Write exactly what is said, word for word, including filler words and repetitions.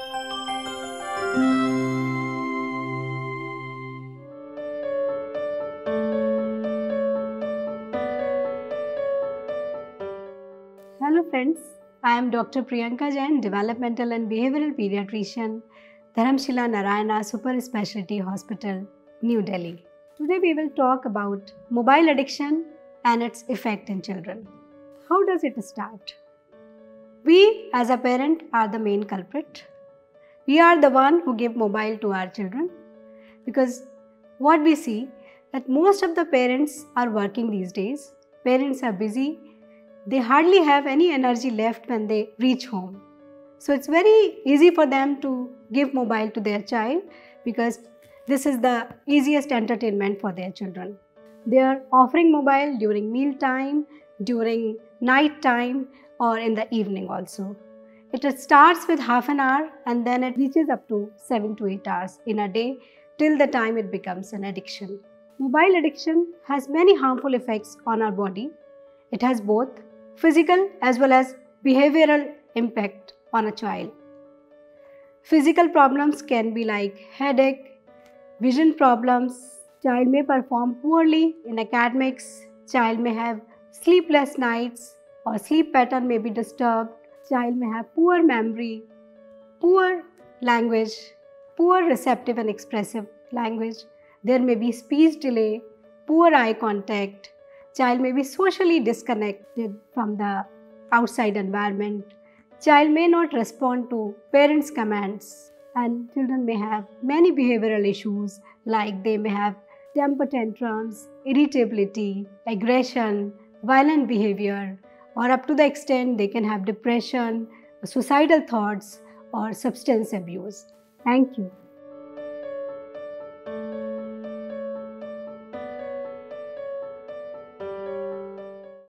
Hello friends, I am Doctor Priyanka Jain, Developmental and Behavioral Pediatrician, Dharamshila Narayana Super Specialty Hospital, New Delhi. Today we will talk about mobile addiction and its effect in children. How does it start? We as a parent are the main culprit. We are the one who give mobile to our children because what we see that most of the parents are working these days. Parents are busy. They hardly have any energy left when they reach home. So it's very easy for them to give mobile to their child because this is the easiest entertainment for their children. They are offering mobile during meal time, during night time or in the evening also. It starts with half an hour and then it reaches up to seven to eight hours in a day till the time it becomes an addiction. Mobile addiction has many harmful effects on our body. It has both physical as well as behavioral impact on a child. Physical problems can be like headache, vision problems, child may perform poorly in academics, child may have sleepless nights or sleep pattern may be disturbed, child may have poor memory, poor language, poor receptive and expressive language, there may be speech delay, poor eye contact, child may be socially disconnected from the outside environment. Child may not respond to parents' commands and children may have many behavioral issues like they may have temper tantrums, irritability, aggression, violent behavior or up to the extent they can have depression, suicidal thoughts or substance abuse. Thank you.